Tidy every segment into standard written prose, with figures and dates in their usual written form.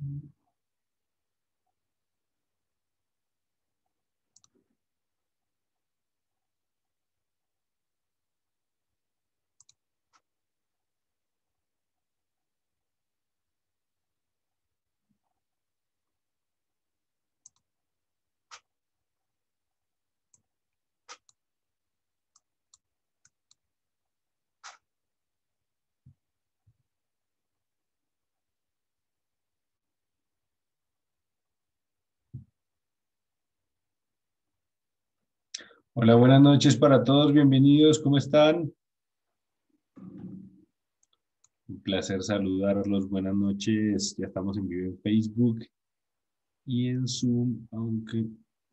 Hola, buenas noches para todos, bienvenidos, ¿cómo están? Un placer saludarlos, buenas noches, ya estamos en vivo en Facebook y en Zoom, aunque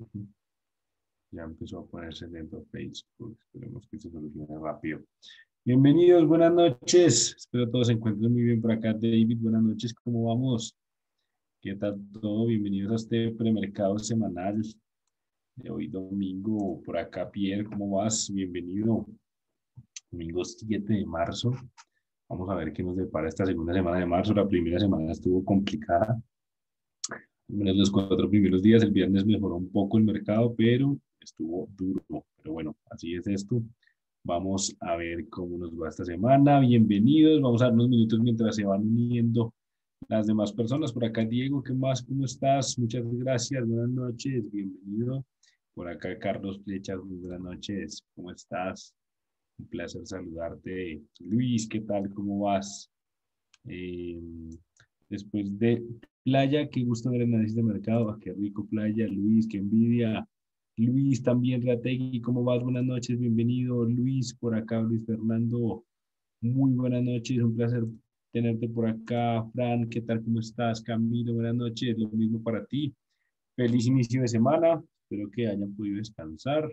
ya empezó a ponerse lento Facebook, esperemos que se solucione rápido. Bienvenidos, buenas noches, espero todos se encuentren muy bien por acá, David, buenas noches, ¿cómo vamos? ¿Qué tal todo? Bienvenidos a este premercado semanal de hoy domingo, por acá Pierre, ¿cómo vas? Bienvenido, domingo 7 de marzo. Vamos a ver qué nos depara esta segunda semana de marzo. La primera semana estuvo complicada. Al menos los 4 primeros días, el viernes mejoró un poco el mercado, pero estuvo duro. Pero bueno, así es esto. Vamos a ver cómo nos va esta semana. Bienvenidos. Vamos a dar unos minutos mientras se van uniendo las demás personas. Por acá, Diego, ¿qué más? ¿Cómo estás? Muchas gracias. Buenas noches. Bienvenido. Por acá, Carlos Flechas. Muy buenas noches. ¿Cómo estás? Un placer saludarte. Luis, ¿qué tal? ¿Cómo vas? Eh, Después de Playa, qué gusto ver el análisis de mercado. Ah, qué rico, Playa. Luis, qué envidia. Luis también, Rategui, ¿cómo vas? Buenas noches, bienvenido. Luis, por acá, Luis Fernando. Muy buenas noches, un placer tenerte por acá. Fran, ¿qué tal? ¿Cómo estás? Camilo, buenas noches. Lo mismo para ti. Feliz inicio de semana. Espero que hayan podido descansar.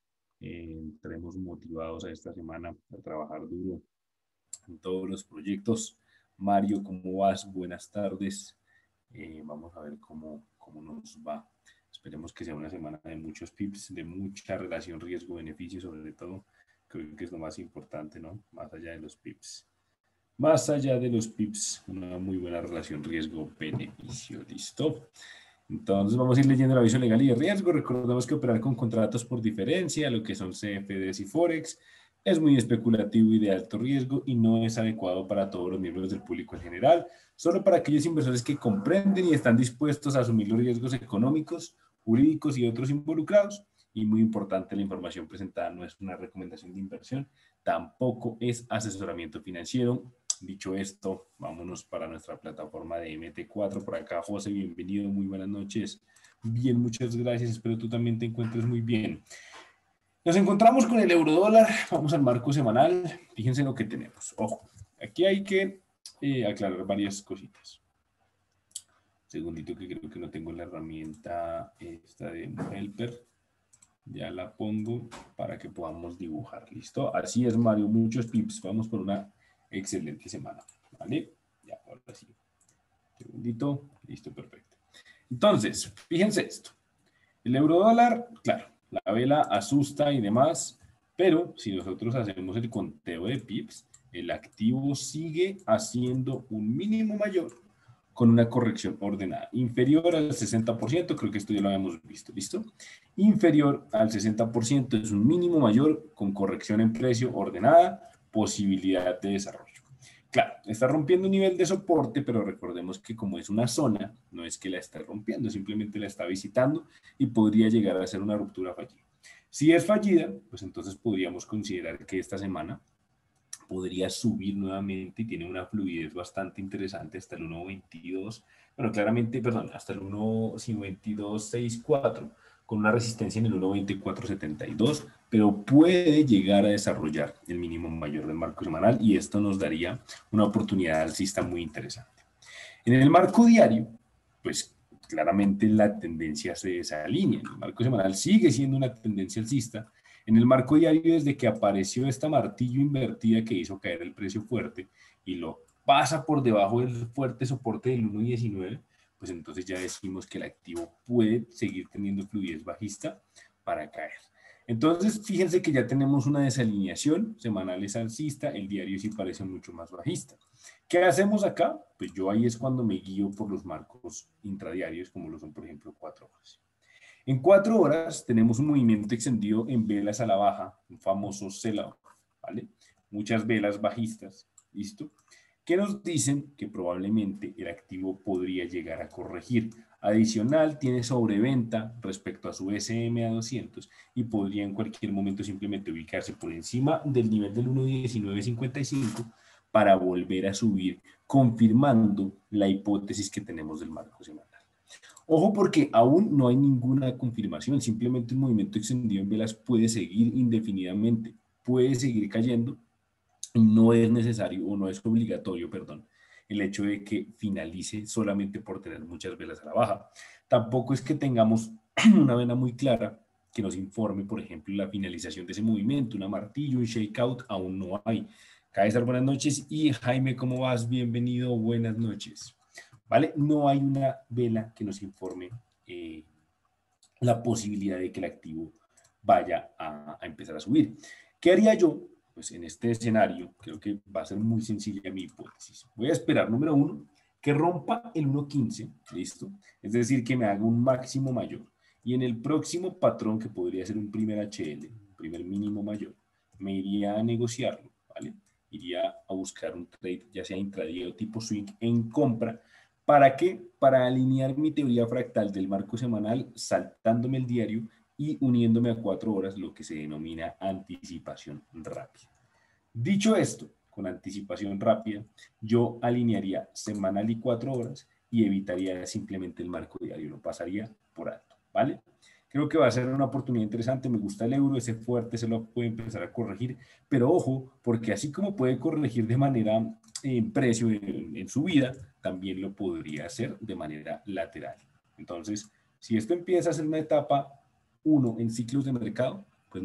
Entremos motivados a esta semana a trabajar duro en todos los proyectos. Mario, ¿cómo vas? Buenas tardes. Vamos a ver cómo nos va. Esperemos que sea una semana de muchos pips, de mucha relación riesgo-beneficio, sobre todo. Creo que es lo más importante, ¿no? Más allá de los pips. Más allá de los pips, una muy buena relación riesgo-beneficio. ¿Listo? Entonces vamos a ir leyendo el aviso legal y de riesgo. Recordemos que operar con contratos por diferencia, lo que son CFDs y Forex, es muy especulativo y de alto riesgo y no es adecuado para todos los miembros del público en general, solo para aquellos inversores que comprenden y están dispuestos a asumir los riesgos económicos, jurídicos y otros involucrados. Y muy importante, la información presentada no es una recomendación de inversión, tampoco es asesoramiento financiero. Dicho esto, vámonos para nuestra plataforma de MT4. Por acá, José, bienvenido, muy buenas noches. Bien, muchas gracias, espero tú también te encuentres muy bien. Nos encontramos con el eurodólar, vamos al marco semanal, fíjense lo que tenemos. Ojo, aquí hay que aclarar varias cositas. Segundito que creo que no tengo la herramienta esta de Helper. Ya la pongo para que podamos dibujar. ¿Listo? Así es, Mario. Muchos pips. Vamos por una excelente semana. ¿Vale? Ya, ahora sí. Segundito. Listo, perfecto. Entonces, fíjense esto. El eurodólar, claro, la vela asusta y demás, pero si nosotros hacemos el conteo de pips, el activo sigue haciendo un mínimo mayor con una corrección ordenada. Inferior al 60%, creo que esto ya lo habíamos visto, ¿listo? Inferior al 60% es un mínimo mayor con corrección en precio ordenada, posibilidad de desarrollo. Claro, está rompiendo un nivel de soporte, pero recordemos que como es una zona, no es que la esté rompiendo, simplemente la está visitando y podría llegar a ser una ruptura fallida. Si es fallida, pues entonces podríamos considerar que esta semana podría subir nuevamente y tiene una fluidez bastante interesante hasta el 1.22, bueno, claramente, perdón, hasta el 1.2264 con una resistencia en el 1.2472, pero puede llegar a desarrollar el mínimo mayor del marco semanal y esto nos daría una oportunidad alcista muy interesante. En el marco diario, pues claramente la tendencia se desalinea. El marco semanal sigue siendo una tendencia alcista. En el marco diario, desde que apareció esta martillo invertida que hizo caer el precio fuerte y lo pasa por debajo del fuerte soporte del 1.19, pues entonces ya decimos que el activo puede seguir teniendo fluidez bajista para caer. Entonces, fíjense que ya tenemos una desalineación, semanal es alcista, el diario sí parece mucho más bajista. ¿Qué hacemos acá? Pues yo ahí es cuando me guío por los marcos intradiarios, como lo son, por ejemplo, 4 horas. En 4 horas tenemos un movimiento extendido en velas a la baja, un famoso sell-off, ¿vale? Muchas velas bajistas, ¿listo? Que nos dicen que probablemente el activo podría llegar a corregir. Adicional, tiene sobreventa respecto a su SMA200 y podría en cualquier momento simplemente ubicarse por encima del nivel del 1.1955 para volver a subir, confirmando la hipótesis que tenemos del marco semanal. Ojo porque aún no hay ninguna confirmación, simplemente un movimiento extendido en velas puede seguir indefinidamente, puede seguir cayendo y no es necesario o no es obligatorio, perdón, el hecho de que finalice solamente por tener muchas velas a la baja. Tampoco es que tengamos una vena muy clara que nos informe, por ejemplo, la finalización de ese movimiento, una martillo, un shakeout, aún no hay. César, buenas noches. Y Jaime, ¿cómo vas? Bienvenido, buenas noches. ¿Vale? No hay una vela que nos informe la posibilidad de que el activo vaya a empezar a subir. ¿Qué haría yo? Pues en este escenario, creo que va a ser muy sencilla mi hipótesis. Voy a esperar, número uno, que rompa el 1.15, ¿listo? Es decir, que me haga un máximo mayor. Y en el próximo patrón, que podría ser un primer HL, un primer mínimo mayor, me iría a negociarlo, ¿vale? Iría a buscar un trade, ya sea intradía o tipo swing, en compra. ¿Para qué? Para alinear mi teoría fractal del marco semanal, saltándome el diario y uniéndome a 4 horas, lo que se denomina anticipación rápida. Dicho esto, con anticipación rápida, yo alinearía semanal y 4 horas y evitaría simplemente el marco diario, lo pasaría por alto, ¿vale? Creo que va a ser una oportunidad interesante, me gusta el euro, ese fuerte se lo puede empezar a corregir, pero ojo, porque así como puede corregir de manera en precio en su vida, también lo podría hacer de manera lateral. Entonces, si esto empieza a ser una etapa 1 en ciclos de mercado, pues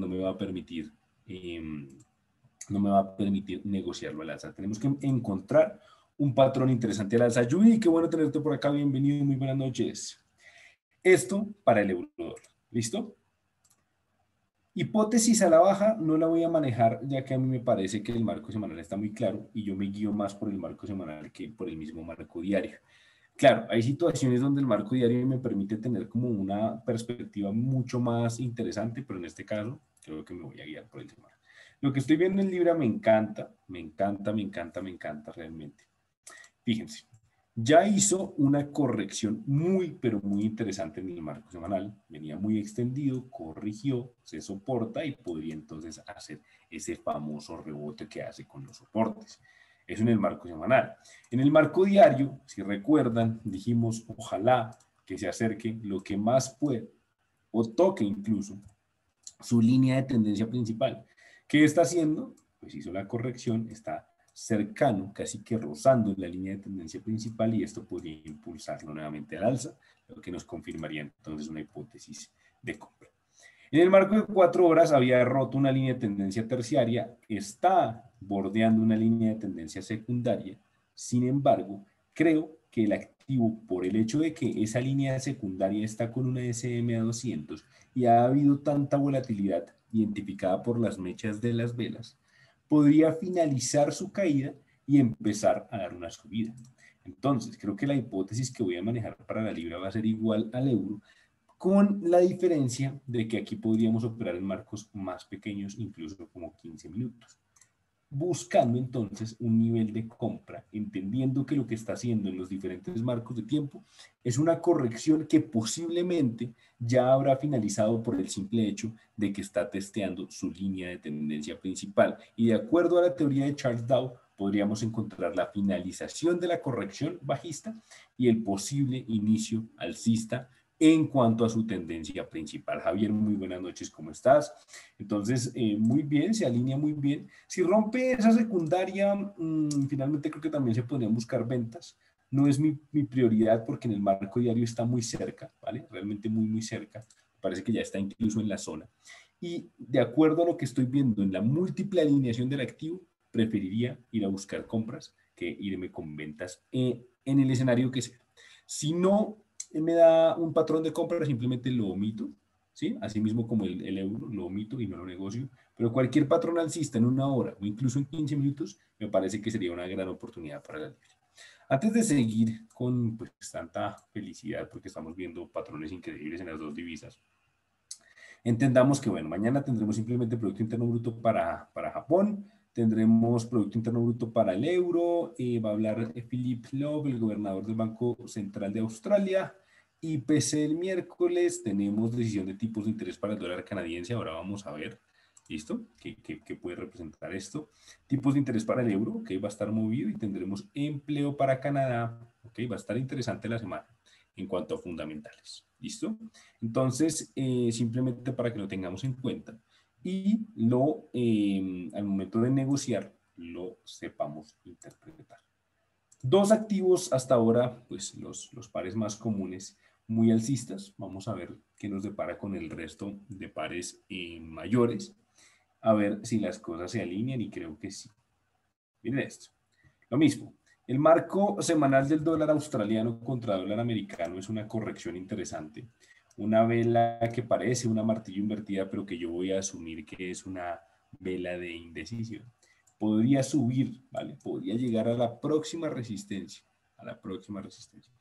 no me va a permitir negociarlo al alza. Tenemos que encontrar un patrón interesante al alza. Yui, qué bueno tenerte por acá. Bienvenido, muy buenas noches. Esto para el euro dólar. ¿Listo? Hipótesis a la baja no la voy a manejar, ya que a mí me parece que el marco semanal está muy claro y yo me guío más por el marco semanal que por el mismo marco diario. Claro, hay situaciones donde el marco diario me permite tener como una perspectiva mucho más interesante, pero en este caso creo que me voy a guiar por el semanal. Lo que estoy viendo en Libra me encanta, me encanta, me encanta, me encanta realmente. Fíjense, ya hizo una corrección muy, pero muy interesante en el marco semanal. Venía muy extendido, corrigió, se soporta y podría entonces hacer ese famoso rebote que hace con los soportes. Eso en el marco semanal. En el marco diario, si recuerdan, dijimos, ojalá que se acerque lo que más pueda o toque incluso su línea de tendencia principal. ¿Qué está haciendo? Pues hizo la corrección, está cercano, casi que rozando la línea de tendencia principal y esto podría impulsarlo nuevamente al alza, lo que nos confirmaría entonces una hipótesis de compra. En el marco de 4 horas había roto una línea de tendencia terciaria, está bordeando una línea de tendencia secundaria, sin embargo, creo que el activo, por el hecho de que esa línea secundaria está con una SMA 200 y ha habido tanta volatilidad identificada por las mechas de las velas, podría finalizar su caída y empezar a dar una subida. Entonces, creo que la hipótesis que voy a manejar para la libra va a ser igual al euro, con la diferencia de que aquí podríamos operar en marcos más pequeños, incluso como 15 minutos, buscando entonces un nivel de compra, entendiendo que lo que está haciendo en los diferentes marcos de tiempo es una corrección que posiblemente ya habrá finalizado por el simple hecho de que está testeando su línea de tendencia principal. Y de acuerdo a la teoría de Charles Dow, podríamos encontrar la finalización de la corrección bajista y el posible inicio alcista en cuanto a su tendencia principal. Javier, muy buenas noches, ¿cómo estás? Entonces, muy bien, se alinea muy bien. Si rompe esa secundaria, finalmente creo que también se podrían buscar ventas. No es mi prioridad porque en el marco diario está muy cerca, ¿vale? Realmente muy, muy cerca. Parece que ya está incluso en la zona. Y de acuerdo a lo que estoy viendo en la múltiple alineación del activo, preferiría ir a buscar compras que irme con ventas en el escenario que sea. Si no me da un patrón de compra, simplemente lo omito, ¿sí? Así mismo como el euro, lo omito y no lo negocio, Pero cualquier patrón alcista en una hora o incluso en 15 minutos, me parece que sería una gran oportunidad para la libre. Antes de seguir con pues, tanta felicidad, porque estamos viendo patrones increíbles en las dos divisas, entendamos que, bueno, mañana tendremos simplemente Producto Interno Bruto para Japón, tendremos Producto Interno Bruto para el euro, va a hablar Philip Lowe, el gobernador del Banco Central de Australia, IPC el miércoles, tenemos decisión de tipos de interés para el dólar canadiense, ahora vamos a ver, ¿listo? ¿Qué puede representar esto? Tipos de interés para el euro, ok, va a estar movido y tendremos empleo para Canadá, ok, va a estar interesante la semana en cuanto a fundamentales, ¿listo? Entonces, simplemente para que lo tengamos en cuenta y al momento de negociar, lo sepamos interpretar. Dos activos hasta ahora, pues los pares más comunes, muy alcistas. Vamos a ver qué nos depara con el resto de pares mayores. A ver si las cosas se alinean y creo que sí. Miren esto. Lo mismo. El marco semanal del dólar australiano contra dólar americano es una corrección interesante. Una vela que parece una martillo invertida, pero que yo voy a asumir que es una vela de indecisión. Podría subir, ¿vale? Podría llegar a la próxima resistencia. A la próxima resistencia.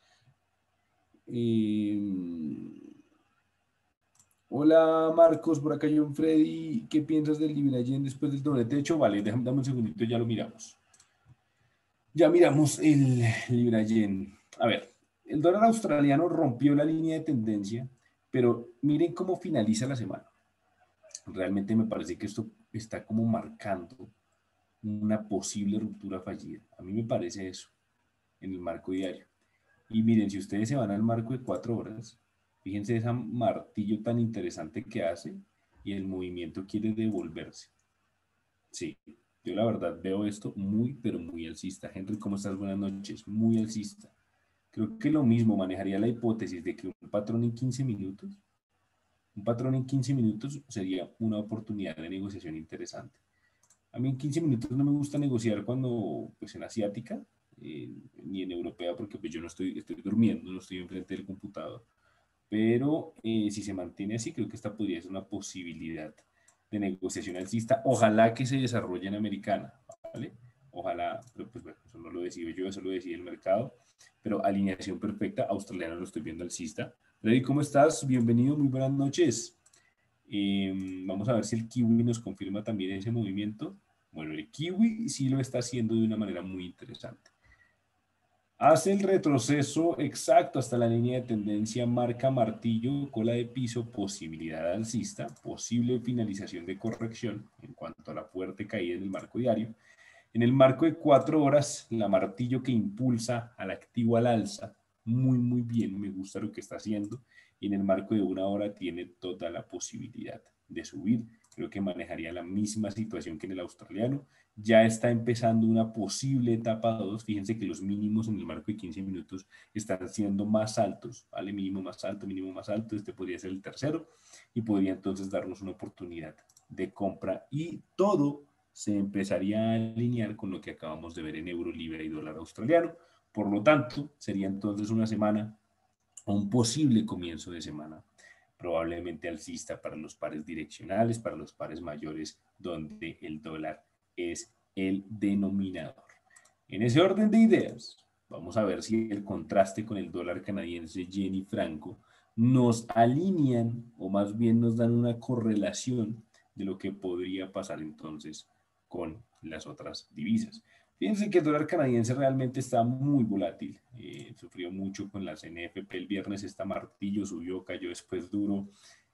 Hola Marcos, por acá John Freddy. ¿Qué piensas del Libra Yen después del doblete? De hecho, vale, dame un segundito, ya lo miramos. Ya miramos el Libra Yen. A ver, el dólar australiano rompió la línea de tendencia, pero miren cómo finaliza la semana. Realmente me parece que esto está como marcando una posible ruptura fallida. A mí me parece eso en el marco diario. Y miren, si ustedes se van al marco de 4 horas, fíjense ese martillo tan interesante que hace y el movimiento quiere devolverse. Sí, yo la verdad veo esto muy, pero muy alcista. Henry, ¿cómo estás? Buenas noches. Muy alcista. Creo que lo mismo manejaría la hipótesis de que un patrón en 15 minutos sería una oportunidad de negociación interesante. A mí en 15 minutos no me gusta negociar cuando, pues en asiática, ni en europea, porque pues yo no estoy durmiendo, no estoy enfrente del computador. Pero si se mantiene así, creo que esta podría ser una posibilidad de negociación alcista. Ojalá que se desarrolle en americana, ¿vale? Ojalá, pero pues bueno, eso no lo decido yo, eso lo decide el mercado. Pero alineación perfecta, australiano lo estoy viendo alcista. Freddy, ¿cómo estás? Bienvenido, muy buenas noches. Vamos a ver si el kiwi nos confirma también ese movimiento. Bueno, el kiwi sí lo está haciendo de una manera muy interesante. Hace el retroceso exacto hasta la línea de tendencia, marca martillo, cola de piso, posibilidad alcista, posible finalización de corrección en cuanto a la fuerte caída en el marco diario. En el marco de 4 horas, la martillo que impulsa al activo al alza, muy, muy bien, me gusta lo que está haciendo. Y en el marco de 1 hora tiene toda la posibilidad de subir. Creo que manejaría la misma situación que en el australiano. Ya está empezando una posible etapa 2. Fíjense que los mínimos en el marco de 15 minutos están siendo más altos, ¿vale? Mínimo más alto, mínimo más alto. Este podría ser el tercero y podría entonces darnos una oportunidad de compra y todo se empezaría a alinear con lo que acabamos de ver en euro, libra y dólar australiano. Por lo tanto, sería entonces una semana o un posible comienzo de semana probablemente alcista para los pares direccionales, para los pares mayores, donde el dólar es el denominador. En ese orden de ideas, vamos a ver si el contraste con el dólar canadiense, yen y franco nos alinean o más bien nos dan una correlación de lo que podría pasar entonces con las otras divisas. Fíjense que el dólar canadiense realmente está muy volátil. Sufrió mucho con las NFP el viernes, está martillo, subió, cayó después duro.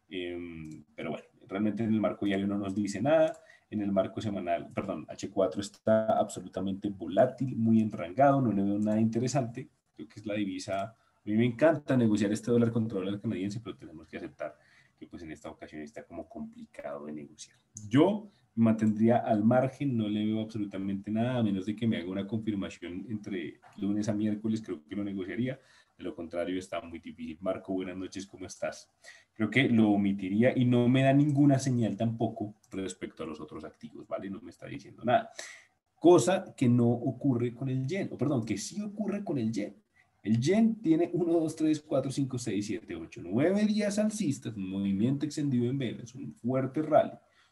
Pero bueno, realmente en el marco diario no nos dice nada. En el marco semanal, perdón, H4 está absolutamente volátil, muy enrangado, no le veo nada interesante. Creo que es la divisa. A mí me encanta negociar este dólar contra dólar canadiense, pero tenemos que aceptar que pues en esta ocasión está como complicado de negociar. Yo me mantendría al margen, no le veo absolutamente nada, a menos de que me haga una confirmación entre lunes a miércoles, creo que lo negociaría. De lo contrario, está muy difícil. Marco, buenas noches, ¿cómo estás? Creo que lo omitiría y no me da ninguna señal tampoco respecto a los otros activos, ¿vale? No me está diciendo nada. Cosa que no ocurre con el yen, o perdón, que sí ocurre con el yen. El yen tiene 1, 2, 3, 4, 5, 6, 7, 8, 9 días alcistas, un movimiento extendido en velas, un fuerte rally.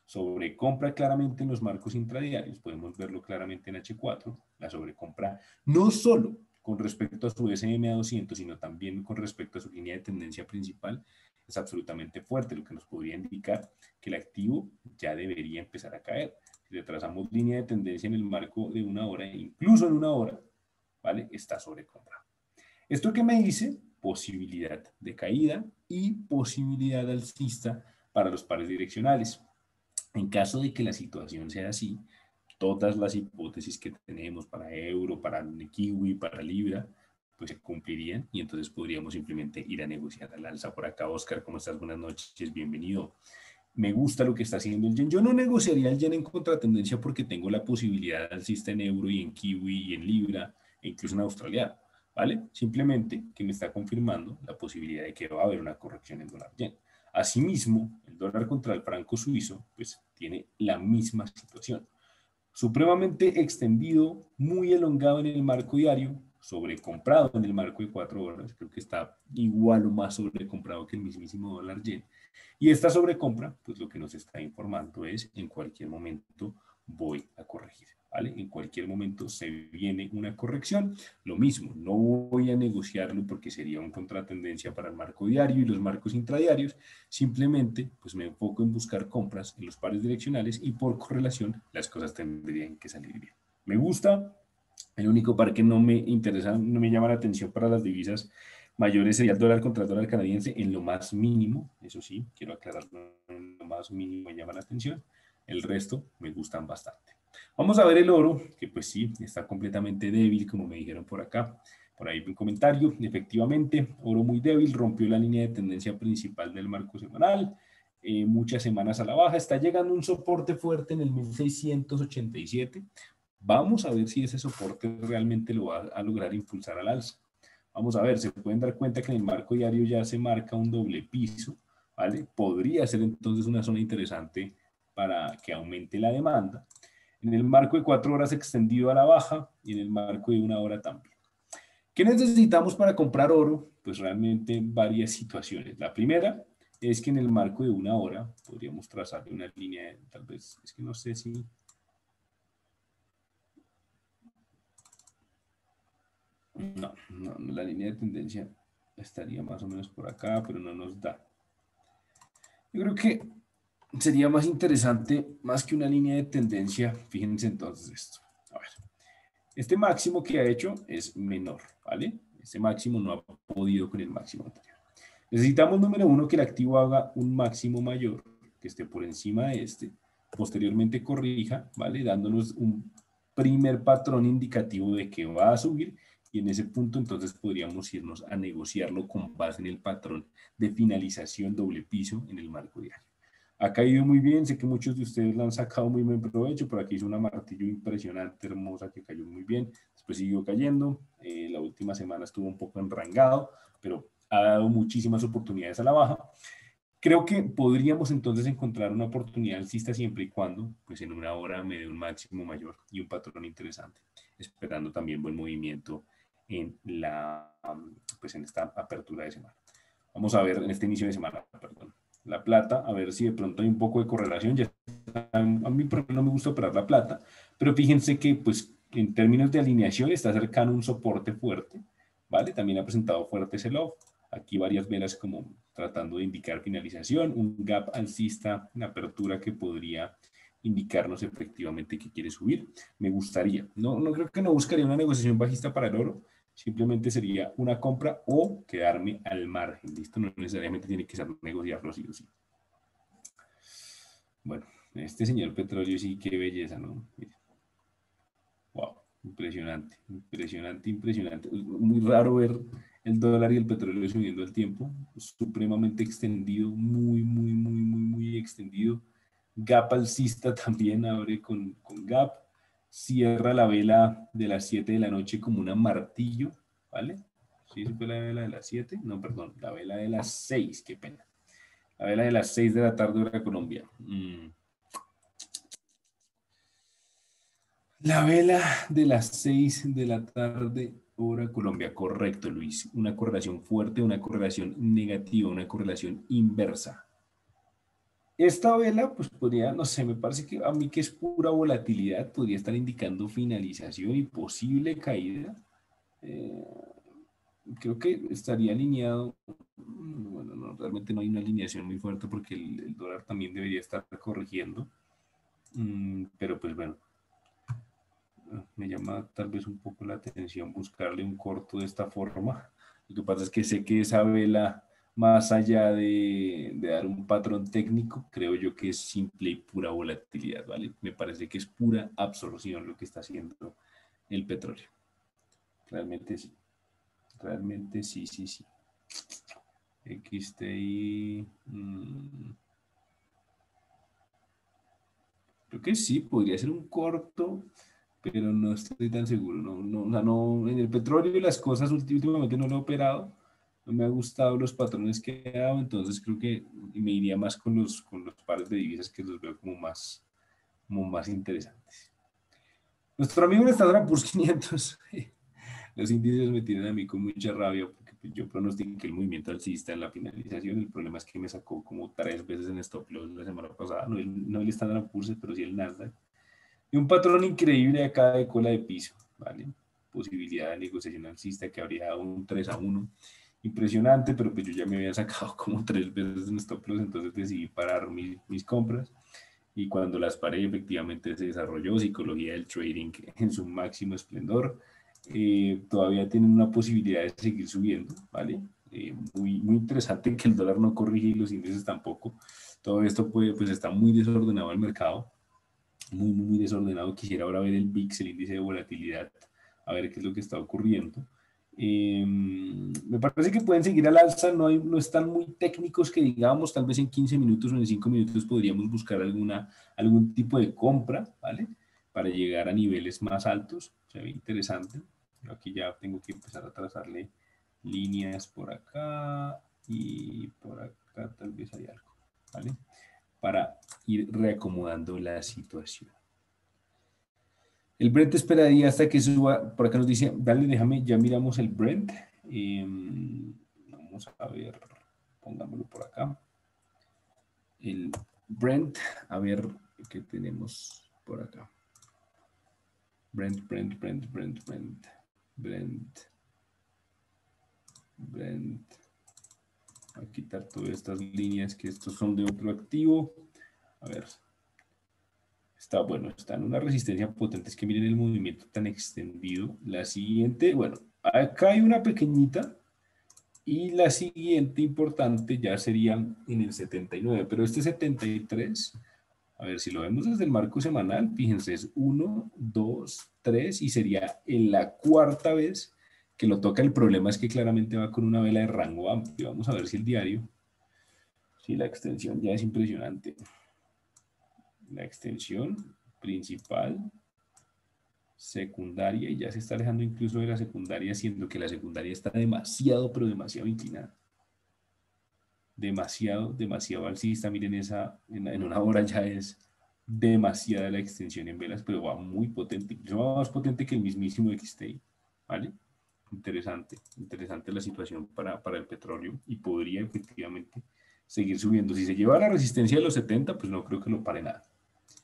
Sobrecompra claramente en los marcos intradiarios, podemos verlo claramente en H4, la sobrecompra no solo con respecto a su SMA200, sino también con respecto a su línea de tendencia principal, es absolutamente fuerte, lo que nos podría indicar que el activo ya debería empezar a caer. Si le trazamos línea de tendencia en el marco de una hora, incluso en una hora, ¿vale? Está sobrecomprado. ¿Esto qué me dice? Posibilidad de caída y posibilidad alcista para los pares direccionales. En caso de que la situación sea así, todas las hipótesis que tenemos para euro, para kiwi, para libra, pues se cumplirían y entonces podríamos simplemente ir a negociar al alza. Por acá, Oscar, ¿cómo estás? Buenas noches, bienvenido. Me gusta lo que está haciendo el yen. Yo no negociaría el yen en contratendencia porque tengo la posibilidad alcista en euro y en kiwi y en libra e incluso en australiano, ¿vale? Simplemente que me está confirmando la posibilidad de que va a haber una corrección en dólar yen. Asimismo, el dólar contra el franco suizo, pues tiene la misma situación. Supremamente extendido, muy elongado en el marco diario, sobrecomprado en el marco de 4 horas, creo que está igual o más sobrecomprado que el mismísimo dólar yen. Y esta sobrecompra, pues lo que nos está informando es en cualquier momento voy a corregir, ¿vale? En cualquier momento se viene una corrección. Lo mismo, no voy a negociarlo porque sería una contratendencia para el marco diario y los marcos intradiarios. Simplemente, pues me enfoco en buscar compras en los pares direccionales y por correlación las cosas tendrían que salir bien. Me gusta. El único par que no me interesa, no me llama la atención para las divisas mayores sería el dólar contra el dólar canadiense en lo más mínimo, eso sí, quiero aclararlo, en lo más mínimo me llama la atención, el resto me gustan bastante. Vamos a ver el oro, que pues sí, está completamente débil, como me dijeron por acá, por ahí un comentario, efectivamente, oro muy débil, rompió la línea de tendencia principal del marco semanal, muchas semanas a la baja, está llegando un soporte fuerte en el 1687, vamos a ver si ese soporte realmente lo va a lograr impulsar al alza. Vamos a ver, se pueden dar cuenta que en el marco diario ya se marca un doble piso, ¿vale? Podría ser entonces una zona interesante para que aumente la demanda. En el marco de 4 horas extendido a la baja y en el marco de una hora también. ¿Qué necesitamos para comprar oro? Pues realmente varias situaciones. La primera es que en el marco de una hora podríamos trazar una línea, tal vez, es que no sé si... No, la línea de tendencia estaría más o menos por acá, pero no nos da. Yo creo que sería más interesante, más que una línea de tendencia, fíjense entonces esto. A ver, este máximo que ha hecho es menor, ¿vale? Este máximo no ha podido con el máximo anterior. Necesitamos, número uno, que el activo haga un máximo mayor, que esté por encima de este, posteriormente corrija, ¿vale? Dándonos un primer patrón indicativo de que va a subir y en ese punto entonces podríamos irnos a negociarlo con base en el patrón de finalización doble piso en el marco diario. Ha caído muy bien, sé que muchos de ustedes lo han sacado muy buen provecho, por aquí hizo una martillo impresionante, hermosa, que cayó muy bien, después siguió cayendo, la última semana estuvo un poco enrangado, pero ha dado muchísimas oportunidades a la baja. Creo que podríamos entonces encontrar una oportunidad alcista siempre y cuando, pues en una hora me dé un máximo mayor y un patrón interesante, esperando también buen movimiento en pues en esta apertura de semana. Vamos a ver en este inicio de semana, perdón. La plata, a ver si de pronto hay un poco de correlación. Ya a mí por ejemplo no me gusta operar la plata, pero fíjense que pues en términos de alineación está cercano a un soporte fuerte, ¿vale? También ha presentado fuerte sell-off. Aquí varias velas como tratando de indicar finalización, un gap alcista, una apertura que podría indicarnos efectivamente que quiere subir. Me gustaría, no creo que no buscaría una negociación bajista para el oro, simplemente sería una compra o quedarme al margen, ¿listo? No necesariamente tiene que ser negociarlo sí o sí. Bueno, este señor petróleo sí, qué belleza, ¿no? Wow, impresionante, impresionante, impresionante. Muy raro ver el dólar y el petróleo subiendo al tiempo, supremamente extendido, muy extendido. Gap alcista también abre con gap, cierra la vela de las 7 de la noche como una martillo, ¿vale? ¿Sí fue la vela de las 7? No, perdón, la vela de las 6, qué pena. La vela de las 6 de la tarde hora Colombia. La vela de las 6 de la tarde hora Colombia, correcto Luis. Una correlación fuerte, una correlación negativa, una correlación inversa. Esta vela, pues podría, no sé, me parece que a mí que es pura volatilidad, podría estar indicando finalización y posible caída. Eh, Creo que estaría alineado. Bueno, no, realmente no hay una alineación muy fuerte porque el dólar también debería estar corrigiendo. Pero pues bueno, me llama tal vez un poco la atención buscarle un corto de esta forma. Lo que pasa es que sé que esa vela, más allá de dar un patrón técnico, creo yo que es simple y pura volatilidad, ¿vale? Me parece que es pura absorción lo que está haciendo el petróleo. Realmente sí. Realmente sí, sí, sí. XTI. Creo que sí, podría ser un corto, pero no estoy tan seguro. No, no, o sea, no, en el petróleo y las cosas últimamente no lo he operado. No me ha gustado los patrones que he dado, entonces creo que me iría más con los pares de divisas que los veo como más interesantes. Nuestro amigo en Standard Poor's 500. Los índices me tienen a mí con mucha rabia porque pues, yo pronostiqué el movimiento alcista en la finalización. El problema es que me sacó como 3 veces en stop loss la semana pasada. No el Standard Poor's, pero sí el Nasdaq. Y un patrón increíble acá de cola de piso, ¿vale? Posibilidad de negociación alcista que habría dado un 3-1. Impresionante, pero pues yo ya me había sacado como 3 veces en stop loss, entonces decidí parar mis compras. Y cuando las paré, efectivamente se desarrolló psicología del trading en su máximo esplendor. Todavía tienen una posibilidad de seguir subiendo, ¿vale? Muy, muy interesante que el dólar no corrige y los índices tampoco. Todo esto puede, pues está muy desordenado el mercado, muy, muy desordenado. Quisiera ahora ver el VIX, el índice de volatilidad, a ver qué es lo que está ocurriendo. Me parece que pueden seguir al alza, no están muy técnicos que digamos, tal vez en 15 minutos o en 5 minutos podríamos buscar algún tipo de compra, ¿vale? Para llegar a niveles más altos, se ve interesante. Yo aquí ya tengo que empezar a trazarle líneas por acá y por acá tal vez hay algo, ¿vale? Para ir reacomodando la situación. El Brent esperaría hasta que suba. Por acá nos dice, dale, déjame, ya miramos el Brent. Vamos a ver, pongámoslo por acá. El Brent, a ver qué tenemos por acá. Brent, Brent, Brent, Brent, Brent, Brent, Brent. Voy a quitar todas estas líneas que estos son de otro activo. A ver, está bueno, está en una resistencia potente. Es que miren el movimiento tan extendido. La siguiente, bueno, acá hay una pequeñita y la siguiente importante ya sería en el 79, pero este 73, a ver si lo vemos desde el marco semanal, fíjense, es 1, 2, 3 y sería en la cuarta vez que lo toca. El problema es que claramente va con una vela de rango amplio. Vamos a ver si el diario, si la extensión ya es impresionante. La extensión principal, secundaria, y ya se está alejando incluso de la secundaria, siendo que la secundaria está demasiado, pero demasiado inclinada. Demasiado, demasiado alcista. Miren esa, en una hora ya es demasiada la extensión en velas, pero va muy potente, incluso va más potente que el mismísimo XTI, ¿vale? Interesante, interesante la situación para el petróleo y podría efectivamente seguir subiendo. Si se lleva a la resistencia de los 70, pues no creo que lo pare nada.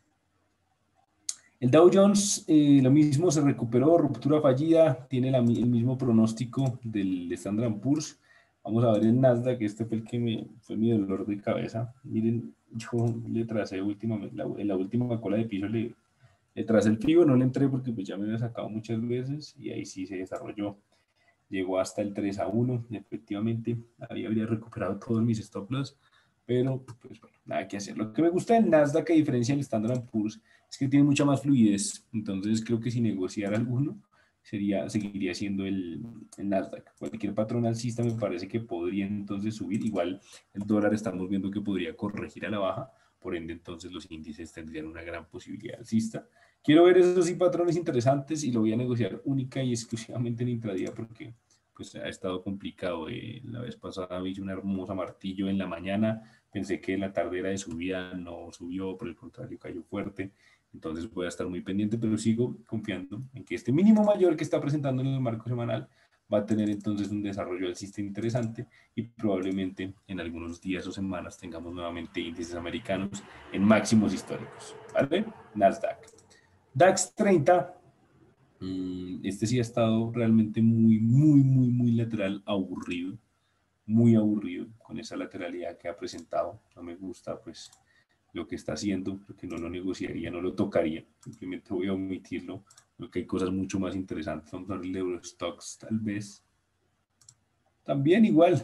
El Dow Jones, lo mismo, se recuperó, ruptura fallida, tiene el mismo pronóstico del Standard Poor's. Vamos a ver el Nasdaq, este fue el que fue mi dolor de cabeza. Miren, yo le tracé últimamente, en la última cola de piso le tracé el FIBO, no le entré porque pues ya me había sacado muchas veces y ahí sí se desarrolló. Llegó hasta el 3-1, efectivamente, ahí habría recuperado todos mis stop loss, pero pues bueno, nada que hacer. Lo que me gusta del Nasdaq, a diferencia del Standard Poor's, es que tiene mucha más fluidez, entonces creo que si negociar alguno, seguiría siendo el Nasdaq. Cualquier patrón alcista me parece que podría entonces subir, igual el dólar estamos viendo que podría corregir a la baja, por ende entonces los índices tendrían una gran posibilidad alcista. Quiero ver esos sí patrones interesantes y lo voy a negociar única y exclusivamente en intradía porque pues ha estado complicado. La vez pasada hice una hermosa martillo en la mañana, pensé que la tarde era de subida, no subió, por el contrario cayó fuerte, entonces voy a estar muy pendiente, pero sigo confiando en que este mínimo mayor que está presentando en el marco semanal va a tener entonces un desarrollo alcista interesante y probablemente en algunos días o semanas tengamos nuevamente índices americanos en máximos históricos, ¿vale? Nasdaq. DAX 30, este sí ha estado realmente muy lateral, aburrido, muy aburrido con esa lateralidad que ha presentado. No me gusta, pues, lo que está haciendo, porque no lo negociaría, no lo tocaría, simplemente voy a omitirlo, porque hay cosas mucho más interesantes. Vamos a ver el Eurostox, tal vez. También igual,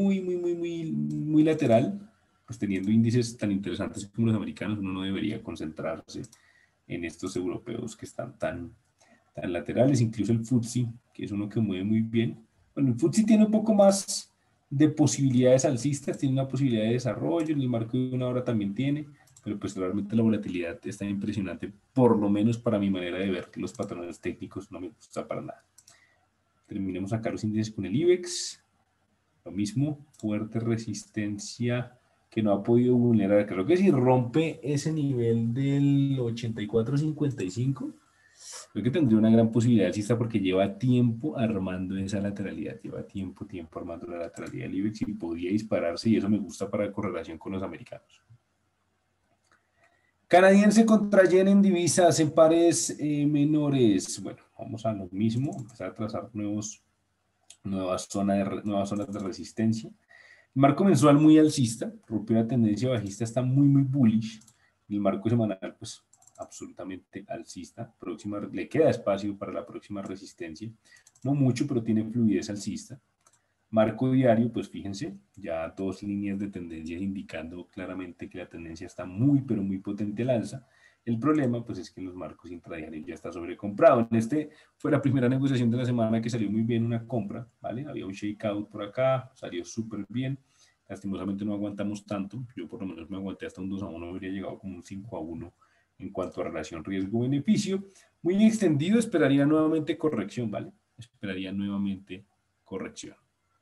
muy lateral, pues teniendo índices tan interesantes como los americanos, uno no debería concentrarse en estos europeos que están tan laterales, incluso el FTSE, que es uno que mueve muy bien. Bueno, el FTSE tiene un poco más de posibilidades alcistas, tiene una posibilidad de desarrollo, en el marco de una hora también tiene, pero pues realmente la volatilidad está impresionante, por lo menos para mi manera de ver que los patrones técnicos no me gusta para nada. Terminemos acá los índices con el IBEX, lo mismo, fuerte resistencia que no ha podido vulnerar. Creo que si rompe ese nivel del 84.55, creo que tendría una gran posibilidad alcista porque lleva tiempo armando esa lateralidad, lleva tiempo armando la lateralidad del IBEX y podría dispararse y eso me gusta para correlación con los americanos. Canadiense contra yen en divisas en pares menores. Bueno, vamos a lo mismo, empezar a trazar nuevas zonas de resistencia. El marco mensual muy alcista, rompió una tendencia bajista, está muy bullish. El marco semanal, pues absolutamente alcista. Le queda espacio para la próxima resistencia. No mucho, pero tiene fluidez alcista. Marco diario, pues fíjense, ya dos líneas de tendencias indicando claramente que la tendencia está pero muy potente al alza. El problema, pues, es que en los marcos intradiarios ya está sobrecomprado. En este fue la primera negociación de la semana que salió muy bien una compra, ¿vale? Había un shakeout por acá, salió súper bien. Lastimosamente no aguantamos tanto. Yo por lo menos me aguanté hasta un 2-1, habría llegado como un 5-1 en cuanto a relación riesgo-beneficio. Muy extendido, esperaría nuevamente corrección, ¿vale? Esperaría nuevamente corrección.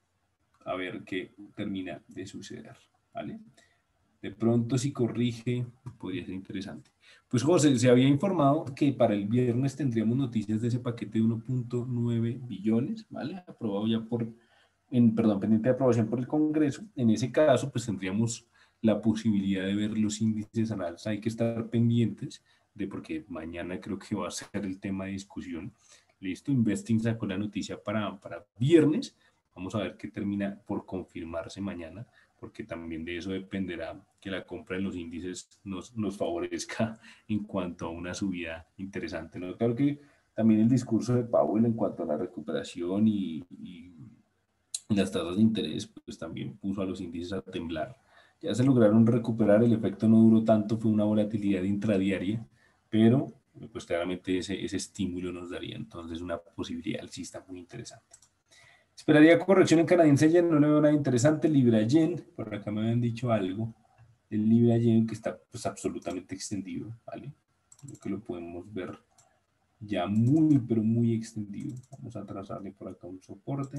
A ver qué termina de suceder, ¿vale? De pronto si corrige, podría ser interesante. Pues José, se había informado que para el viernes tendríamos noticias de ese paquete de 1.9 billones, ¿vale? Aprobado ya perdón, pendiente de aprobación por el Congreso. En ese caso, pues tendríamos la posibilidad de ver los índices al alza. Hay que estar pendientes porque mañana creo que va a ser el tema de discusión. Listo, Investing sacó la noticia para viernes. Vamos a ver qué termina por confirmarse mañana, porque también de eso dependerá que la compra de los índices nos favorezca en cuanto a una subida interesante, ¿no? Claro que también el discurso de Powell en cuanto a la recuperación y las tasas de interés, pues también puso a los índices a temblar. Ya se lograron recuperar, el efecto no duró tanto, fue una volatilidad intradiaria, pero pues claramente ese estímulo nos daría entonces una posibilidad alcista muy interesante. Esperaría corrección en canadiense yen, no le veo nada interesante. Libra yen, por acá me habían dicho algo. El libra yen que está pues absolutamente extendido, ¿vale? Creo que lo podemos ver ya pero muy extendido. Vamos a trazarle por acá un soporte.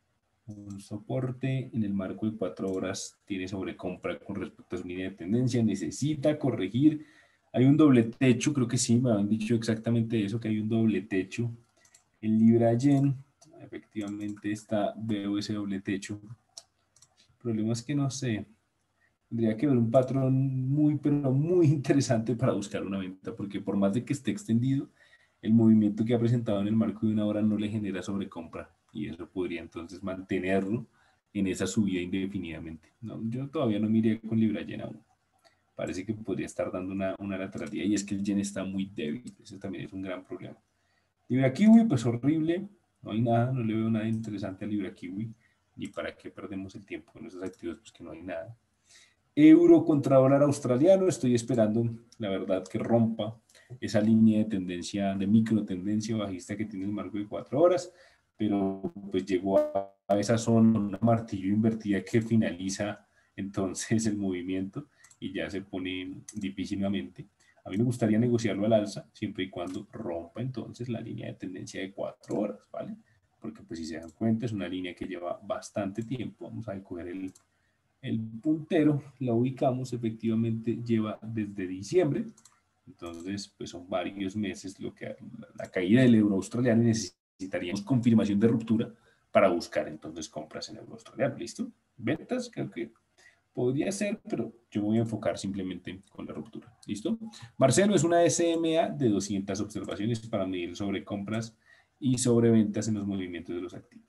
Un soporte en el marco de 4 horas tiene sobrecompra con respecto a su línea de tendencia. Necesita corregir. Hay un doble techo, creo que sí, me habían dicho exactamente eso, que hay un doble techo. El libra yen efectivamente veo ese doble techo. El problema es que no sé, tendría que ver un patrón pero muy interesante para buscar una venta, porque por más de que esté extendido, el movimiento que ha presentado en el marco de una hora no le genera sobrecompra y eso podría entonces mantenerlo en esa subida indefinidamente. No, yo todavía no miré con Libra Yen aún. Parece que podría estar dando una lateralidad y es que el yen está muy débil. Ese también es un gran problema. Libra Kiwi, pues horrible. No hay nada, no le veo nada interesante a Libra Kiwi. Ni para qué perdemos el tiempo con esos activos, pues que no hay nada. Euro contra dólar australiano, estoy esperando, la verdad, que rompa esa línea de tendencia, de micro tendencia bajista que tiene el marco de 4 horas, pero pues llegó a esa zona, un martillo invertida que finaliza entonces el movimiento y ya se pone difícilmente. A mí me gustaría negociarlo al alza, siempre y cuando rompa entonces la línea de tendencia de 4 horas, ¿vale? Porque pues si se dan cuenta es una línea que lleva bastante tiempo. Vamos a coger el puntero, la ubicamos, efectivamente lleva desde diciembre, entonces pues son varios meses lo que la caída del euro australiano y necesitaríamos confirmación de ruptura para buscar entonces compras en euro australiano. ¿Listo? Ventas, creo que podría ser, pero yo me voy a enfocar simplemente con la ruptura. ¿Listo? Marcelo es una SMA de 200 observaciones para medir sobre compras y sobre ventas en los movimientos de los activos.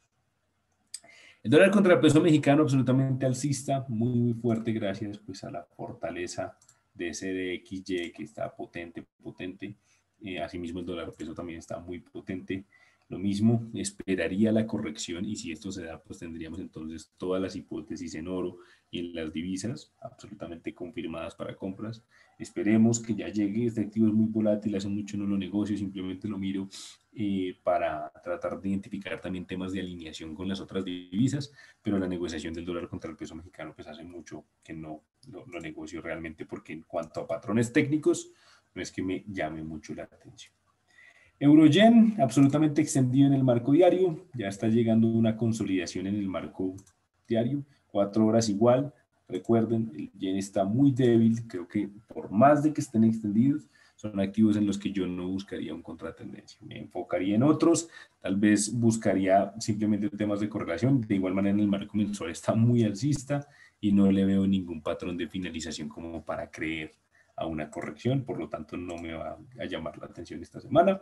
El dólar contra el peso mexicano absolutamente alcista, muy, muy fuerte gracias pues a la fortaleza de CDXY que está potente, potente. Asimismo el dólar peso también está muy potente. Lo mismo, esperaría la corrección y si esto se da, pues tendríamos entonces todas las hipótesis en oro y en las divisas absolutamente confirmadas para compras. Esperemos que ya llegue, este activo es muy volátil, hace mucho no lo negocio, simplemente lo miro para tratar de identificar también temas de alineación con las otras divisas, pero la negociación del dólar contra el peso mexicano pues hace mucho que no lo negocio realmente porque en cuanto a patrones técnicos no es que me llame mucho la atención. Euroyen, absolutamente extendido en el marco diario, ya está llegando una consolidación en el marco diario, 4 horas igual, recuerden, el yen está muy débil, creo que por más de que estén extendidos, son activos en los que yo no buscaría un contratendencia, me enfocaría en otros, tal vez buscaría simplemente temas de correlación, de igual manera en el marco mensual está muy alcista y no le veo ningún patrón de finalización como para creer a una corrección, por lo tanto no me va a llamar la atención esta semana.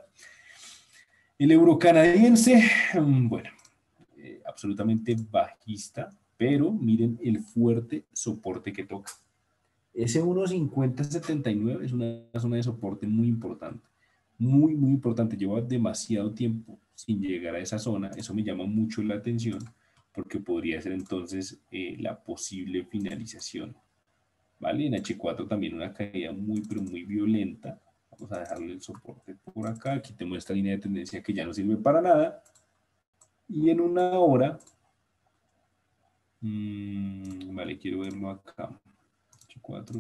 El euro canadiense, bueno, absolutamente bajista, pero miren el fuerte soporte que toca. Ese 1.5079 es una zona de soporte muy importante, muy, muy importante. Lleva demasiado tiempo sin llegar a esa zona, eso me llama mucho la atención, porque podría ser entonces la posible finalización. ¿Vale? En H4 también una caída muy, pero muy violenta. Vamos a dejarle el soporte por acá. Quitemos esta línea de tendencia que ya no sirve para nada. Y en una hora, vale, quiero verlo acá. H4,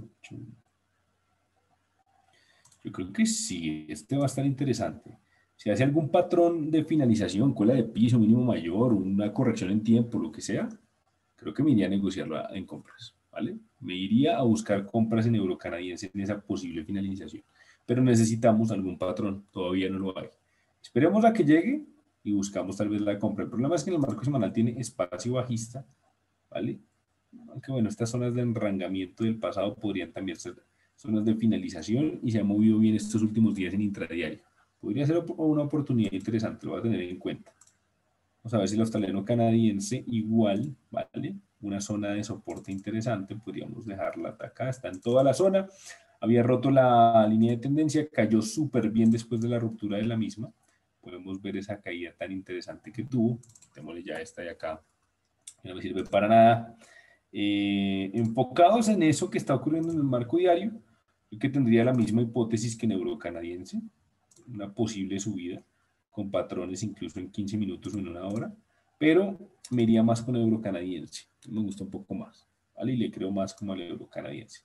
yo creo que sí, este va a estar interesante. Si hace algún patrón de finalización, cola de piso, mínimo mayor, una corrección en tiempo, lo que sea, creo que me iría a negociarlo en compras, ¿vale? Me iría a buscar compras en euro canadiense en esa posible finalización. Pero necesitamos algún patrón, todavía no lo hay. Esperemos a que llegue y buscamos tal vez la compra. El problema es que en el marco semanal tiene espacio bajista, ¿vale? Aunque bueno, estas zonas de enrangamiento del pasado podrían también ser zonas de finalización y se ha movido bien estos últimos días en intradiario. Podría ser una oportunidad interesante, lo voy a tener en cuenta. Vamos a ver si el australiano canadiense igual, ¿vale? Una zona de soporte interesante, podríamos dejarla acá, está en toda la zona. Había roto la línea de tendencia, cayó súper bien después de la ruptura de la misma. Podemos ver esa caída tan interesante que tuvo. Démosle ya esta de acá, que no me sirve para nada. Enfocados en eso que está ocurriendo en el marco diario, yo que tendría la misma hipótesis que en euro canadiense, una posible subida con patrones incluso en 15 minutos o en una hora, pero me iría más con euro canadiense, me gusta un poco más, ¿vale? Y le creo más como al euro canadiense.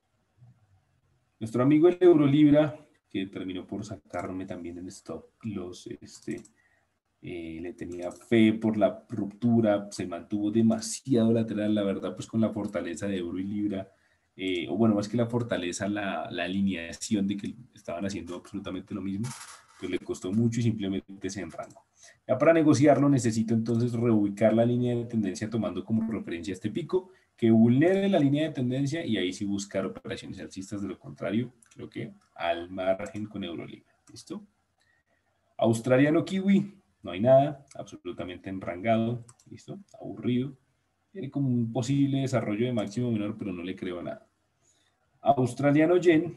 Nuestro amigo el euro libra, que terminó por sacarme también en stop los, le tenía fe por la ruptura, se mantuvo demasiado lateral, la verdad, pues con la fortaleza de euro y libra, o bueno, más que la fortaleza, la alineación de que estaban haciendo absolutamente lo mismo, pues le costó mucho y simplemente se enrangó. Ya para negociarlo necesito entonces reubicar la línea de tendencia tomando como referencia este pico, que vulnere la línea de tendencia y ahí sí buscar operaciones alcistas, de lo contrario, creo que al margen con euro libra. ¿Listo? Australiano kiwi, no hay nada, absolutamente enrangado, ¿listo? Aburrido. Tiene como un posible desarrollo de máximo menor, pero no le creo nada. Australiano yen,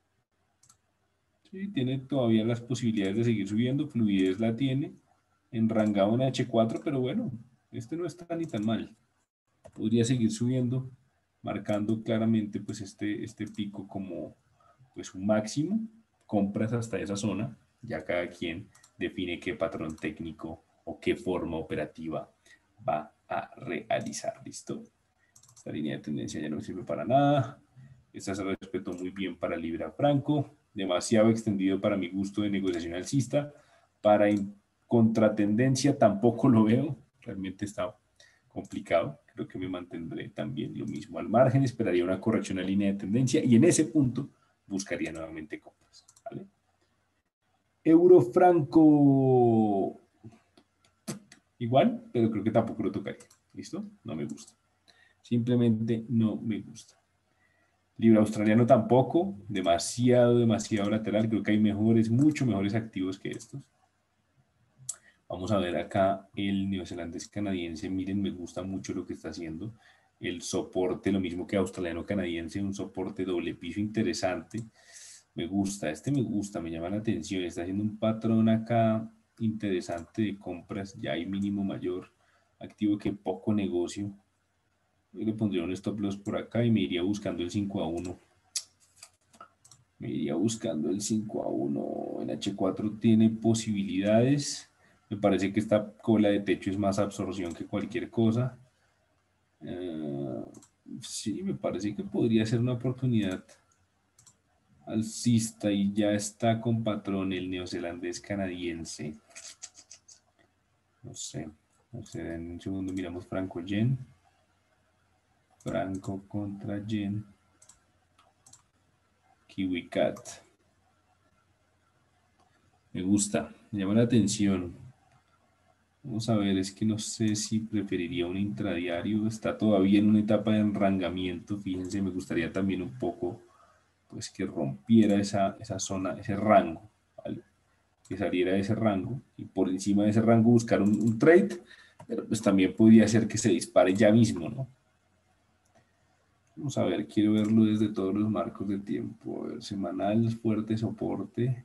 sí, tiene todavía las posibilidades de seguir subiendo, fluidez la tiene, enrangado en H4, pero bueno, este no está ni tan mal. Podría seguir subiendo, marcando claramente pues este pico como pues un máximo, compras hasta esa zona, ya cada quien define qué patrón técnico o qué forma operativa va a realizar. ¿Listo? Esta línea de tendencia ya no sirve para nada. Esta se respetó muy bien para Libra Franco, demasiado extendido para mi gusto de negociación alcista. Para contratendencia tampoco lo veo, realmente está complicado. Creo que me mantendré también lo mismo al margen, esperaría una corrección a línea de tendencia y en ese punto buscaría nuevamente compras. ¿Vale? Euro franco. igual, pero creo que tampoco lo tocaría. ¿Listo? No me gusta. Simplemente no me gusta. Libra australiano tampoco, demasiado, demasiado lateral. Creo que hay mejores, mucho mejores activos que estos. Vamos a ver acá el neozelandés canadiense. Miren, me gusta mucho lo que está haciendo. El soporte, lo mismo que australiano canadiense, un soporte doble piso interesante. Me gusta, este me gusta, me llama la atención. Está haciendo un patrón acá interesante de compras. Ya hay mínimo mayor activo que poco negocio. Yo le pondría un stop loss por acá y me iría buscando el 5-1. Me iría buscando el 5-1. En H4 tiene posibilidades. Me parece que esta cola de techo es más absorción que cualquier cosa. Eh, sí, me parece que podría ser una oportunidad alcista y ya está con patrón el neozelandés canadiense. No sé, no sé, en un segundo miramos Franco Yen. Franco contra Yen. Kiwi Cat. Me gusta, me llama la atención. Vamos a ver, es que no sé si preferiría un intradiario. Está todavía en una etapa de enrangamiento. Fíjense, me gustaría también un poco pues que rompiera esa zona, ese rango, ¿vale? Que saliera de ese rango y por encima de ese rango buscar un trade, pero pues también podría ser que se dispare ya mismo, ¿no? Vamos a ver, quiero verlo desde todos los marcos de tiempo. A ver, semanal, fuerte soporte.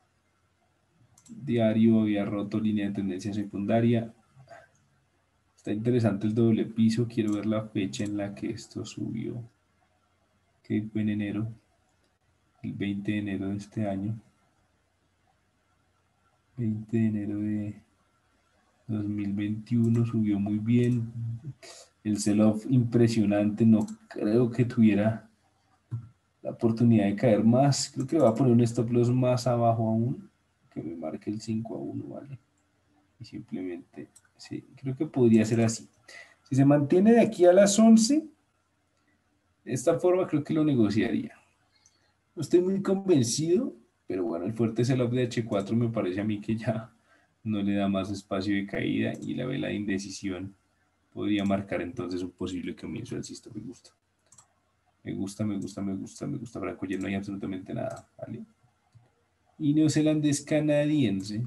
Diario había roto línea de tendencia secundaria. Está interesante el doble piso. Quiero ver la fecha en la que esto subió. Que fue en enero. El 20 de enero de este año. 20 de enero de 2021 subió muy bien. El sell-off impresionante. No creo que tuviera la oportunidad de caer más. Creo que va a poner un stop loss más abajo aún. Que me marque el 5-1, ¿vale? Y simplemente, sí, creo que podría ser así. Si se mantiene de aquí a las 11, de esta forma creo que lo negociaría. No estoy muy convencido, pero bueno, el fuerte sell-off de H4 me parece a mí que ya no le da más espacio de caída y la vela de indecisión podría marcar entonces un posible comienzo alcista. Me gusta. Me gusta, me gusta, me gusta, me gusta. Franco, ya no hay absolutamente nada, ¿vale? Y neozelandés canadiense.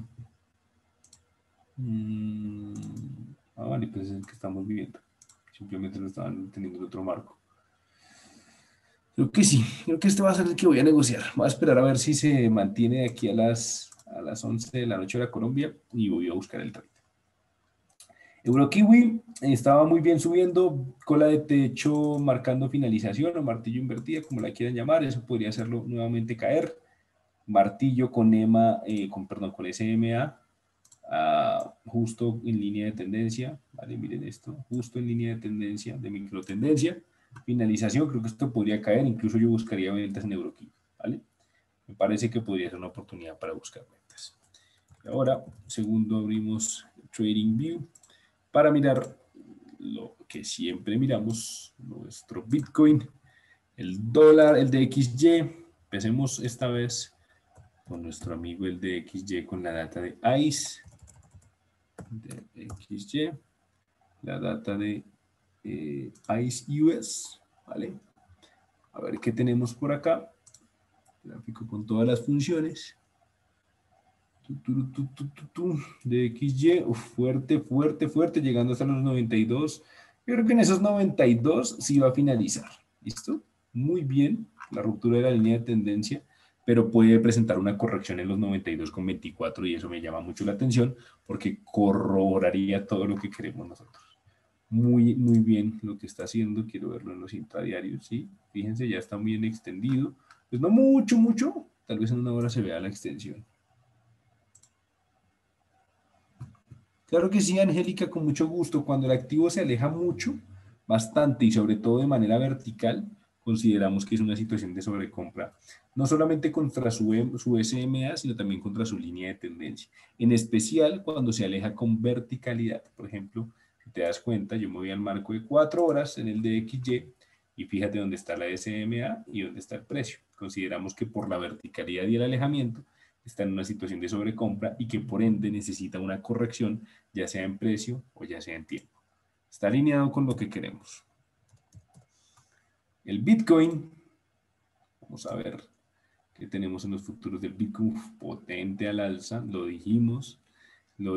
Vale, pues es el que estamos viviendo. Simplemente lo estaban teniendo en otro marco. Creo que sí, creo que este va a ser el que voy a negociar. Voy a esperar a ver si se mantiene de aquí a las 11 de la noche de la Colombia y voy a buscar el trade. Eurokiwi estaba muy bien subiendo, cola de techo marcando finalización o martillo invertida, como la quieran llamar, eso podría hacerlo nuevamente caer. Martillo con EMA, perdón, con SMA, justo en línea de tendencia, ¿vale? Miren esto, justo en línea de tendencia, de microtendencia. Finalización, creo que esto podría caer, incluso yo buscaría ventas en Eurokiwi, ¿vale? Me parece que podría ser una oportunidad para buscar ventas. Y ahora, segundo, abrimos TradingView para mirar lo que siempre miramos, nuestro Bitcoin, el dólar, el DXY. Empecemos esta vez con nuestro amigo el DXY con la data de ICE, DXY, la data de ICE US, ¿vale? A ver qué tenemos por acá. Gráfico con todas las funciones. DXY, fuerte, fuerte, fuerte, llegando hasta los 92. Yo creo que en esos 92 sí va a finalizar. ¿Listo? Muy bien, la ruptura de la línea de tendencia, pero puede presentar una corrección en los 92,24 y eso me llama mucho la atención porque corroboraría todo lo que queremos nosotros. Muy, muy bien lo que está haciendo. Quiero verlo en los intradiarios, ¿sí? Fíjense, ya está muy bien extendido. Pues no mucho, mucho. Tal vez en una hora se vea la extensión. Claro que sí, Angélica, con mucho gusto. Cuando el activo se aleja mucho, bastante y sobre todo de manera vertical, consideramos que es una situación de sobrecompra. No solamente contra su SMA, sino también contra su línea de tendencia. En especial cuando se aleja con verticalidad. Por ejemplo, si te das cuenta, yo me voy al marco de 4 horas en el DXY y fíjate dónde está la SMA y dónde está el precio. Consideramos que por la verticalidad y el alejamiento está en una situación de sobrecompra y que por ende necesita una corrección, ya sea en precio o ya sea en tiempo. Está alineado con lo que queremos. El Bitcoin, vamos a ver qué tenemos en los futuros del Bitcoin. Potente al alza, lo dijimos, creo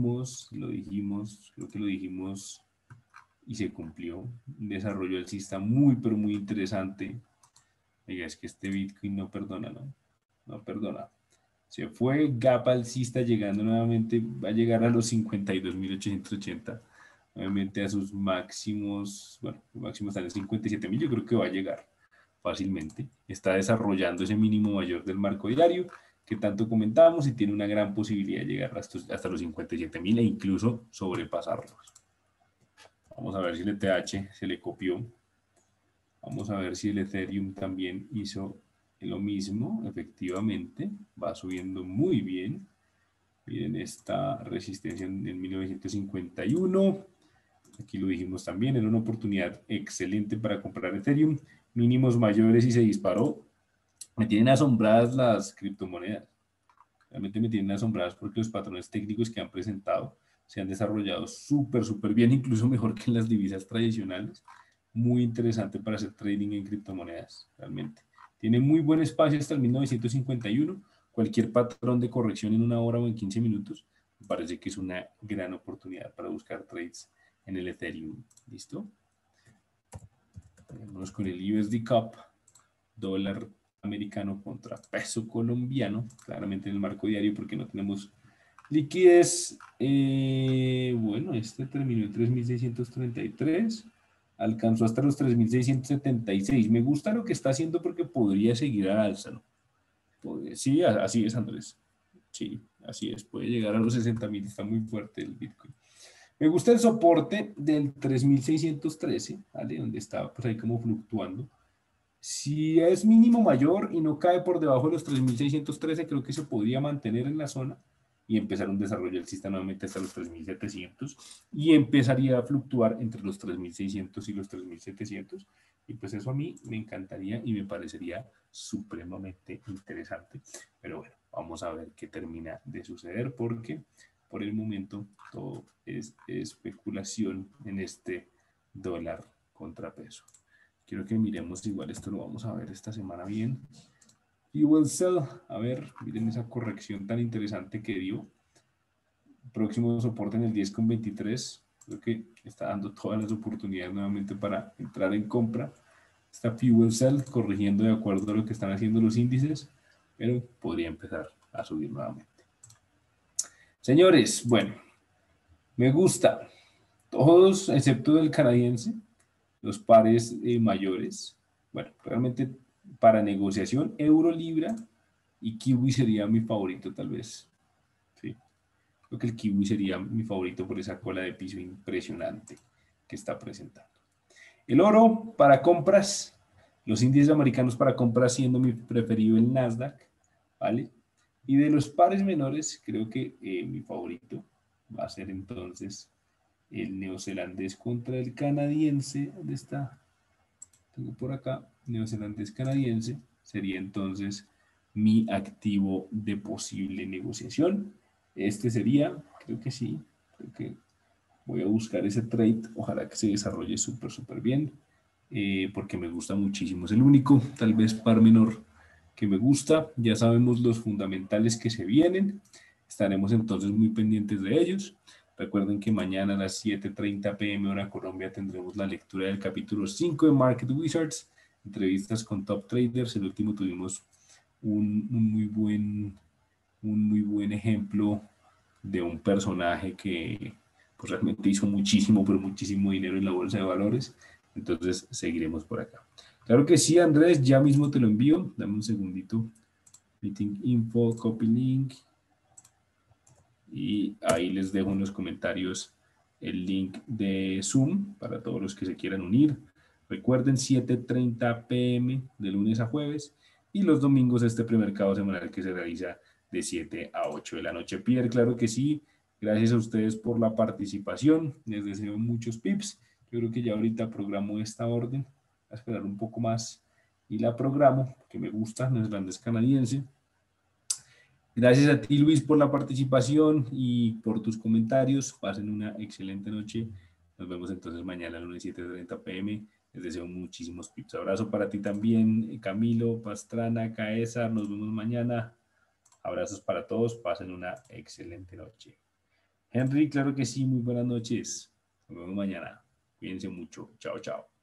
que lo dijimos y se cumplió. Un desarrollo alcista muy, pero muy interesante. Oiga, es que este Bitcoin no perdona, ¿no? No perdona. Se fue gap alcista llegando nuevamente, va a llegar a los 52.880, nuevamente a sus máximos, bueno, los máximos están en 57.000, yo creo que va a llegar fácilmente. Está desarrollando ese mínimo mayor del marco diario que tanto comentábamos y tiene una gran posibilidad de llegar hasta los 57.000 e incluso sobrepasarlos. Vamos a ver si el ETH se le copió. Vamos a ver si el Ethereum también hizo lo mismo. Efectivamente, va subiendo muy bien. Miren esta resistencia en 1951. Aquí lo dijimos también, era una oportunidad excelente para comprar Ethereum. Mínimos mayores y se disparó. Me tienen asombradas las criptomonedas. Realmente me tienen asombradas porque los patrones técnicos que han presentado se han desarrollado súper bien, incluso mejor que en las divisas tradicionales. Muy interesante para hacer trading en criptomonedas, realmente. Tiene muy buen espacio hasta el 1951. Cualquier patrón de corrección en 1 hora o en 15 minutos, me parece que es una gran oportunidad para buscar trades en el Ethereum. ¿Listo? Vamos con el USD Cup, dólar americano contra peso colombiano, claramente en el marco diario porque no tenemos liquidez. Bueno, este terminó en 3.633, alcanzó hasta los 3.676. Me gusta lo que está haciendo porque podría seguir al alza, ¿no? Sí, así es, Andrés. Sí, así es, puede llegar a los 60.000, está muy fuerte el Bitcoin. Me gusta el soporte del 3.613, ¿vale? Donde está pues ahí como fluctuando. Si es mínimo mayor y no cae por debajo de los 3.613, creo que se podría mantener en la zona y empezar un desarrollo alcista nuevamente hasta los 3.700 y empezaría a fluctuar entre los 3.600 y los 3.700. Y pues eso a mí me encantaría y me parecería supremamente interesante. Pero bueno, vamos a ver qué termina de suceder porque por el momento todo es especulación en este dólar contrapeso. Quiero que miremos, igual esto lo vamos a ver esta semana bien. Fuel Cell, a ver, miren esa corrección tan interesante que dio. Próximo soporte en el 10,23. Creo que está dando todas las oportunidades nuevamente para entrar en compra. Está Fuel Cell corrigiendo de acuerdo a lo que están haciendo los índices, pero podría empezar a subir nuevamente. Señores, bueno, me gusta. Todos, excepto el canadiense, los pares mayores. Bueno, realmente para negociación, euro, libra y kiwi sería mi favorito tal vez. Sí, creo que el kiwi sería mi favorito por esa cola de piso impresionante que está presentando. El oro para compras, los índices americanos para compras siendo mi preferido el Nasdaq, ¿vale? Y de los pares menores, creo que mi favorito va a ser entonces el neozelandés contra el canadiense. ¿Dónde está? Tengo por acá, neozelandés canadiense, sería entonces mi activo de posible negociación. Este sería, creo que sí, creo que voy a buscar ese trade, ojalá que se desarrolle súper bien, porque me gusta muchísimo. Es el único, tal vez par menor que me gusta. Ya sabemos los fundamentales que se vienen, estaremos entonces muy pendientes de ellos. Recuerden que mañana a las 7:30 p.m. hora Colombia tendremos la lectura del capítulo 5 de Market Wizards, entrevistas con top traders. El último tuvimos un muy buen ejemplo de un personaje que pues, realmente hizo muchísimo, pero muchísimo dinero en la bolsa de valores. Entonces seguiremos por acá. Claro que sí, Andrés, ya mismo te lo envío. Dame un segundito. Meeting info, copy link. Y ahí les dejo en los comentarios el link de Zoom para todos los que se quieran unir. Recuerden, 7:30 p.m. de lunes a jueves y los domingos este premercado semanal que se realiza de 7 a 8 de la noche. Pierre, claro que sí. Gracias a ustedes por la participación. Les deseo muchos pips. Yo creo que ya ahorita programo esta orden. Voy a esperar un poco más y la programo, que me gusta, neerlandés canadiense. Gracias a ti, Luis, por la participación y por tus comentarios. Pasen una excelente noche. Nos vemos entonces mañana, lunes 7:30 p.m. Les deseo muchísimos pips. Abrazo para ti también, Camilo, Pastrana, Caesa. Nos vemos mañana. Abrazos para todos. Pasen una excelente noche. Henry, claro que sí. Muy buenas noches. Nos vemos mañana. Cuídense mucho. Chao, chao.